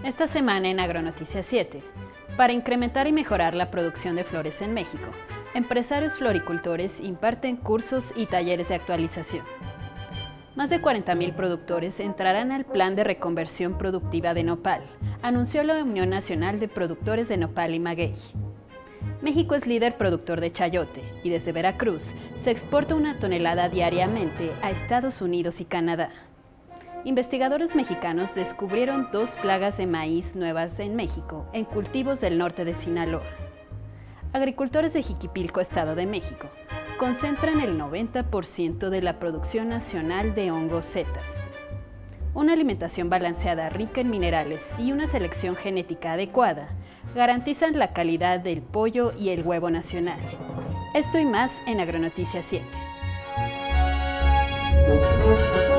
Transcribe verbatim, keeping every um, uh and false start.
Esta semana en Agronoticias siete, para incrementar y mejorar la producción de flores en México, empresarios floricultores imparten cursos y talleres de actualización. Más de cuarenta mil productores entrarán al plan de reconversión productiva de nopal, anunció la Unión Nacional de Productores de Nopal y Maguey. México es líder productor de chayote y desde Veracruz se exporta una tonelada diariamente a Estados Unidos y Canadá. Investigadores mexicanos descubrieron dos plagas de maíz nuevas en México, en cultivos del norte de Sinaloa. Agricultores de Jiquipilco, Estado de México, concentran el noventa por ciento de la producción nacional de hongos setas. Una alimentación balanceada rica en minerales y una selección genética adecuada garantizan la calidad del pollo y el huevo nacional. Esto y más en Agronoticias siete.